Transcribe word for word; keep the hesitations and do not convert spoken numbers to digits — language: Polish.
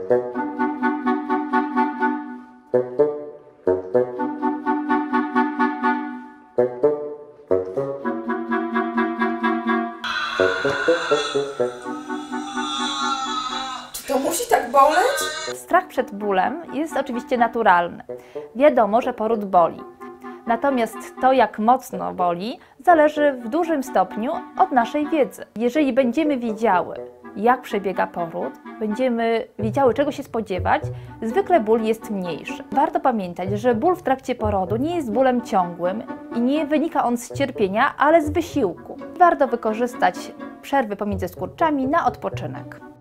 Czy to musi tak boleć? Strach przed bólem jest oczywiście naturalny. Wiadomo, że poród boli. Natomiast to, jak mocno boli, zależy w dużym stopniu od naszej wiedzy. Jeżeli będziemy wiedziały, jak przebiega poród, będziemy wiedziały, czego się spodziewać, zwykle ból jest mniejszy. Warto pamiętać, że ból w trakcie porodu nie jest bólem ciągłym i nie wynika on z cierpienia, ale z wysiłku. Warto wykorzystać przerwy pomiędzy skurczami na odpoczynek.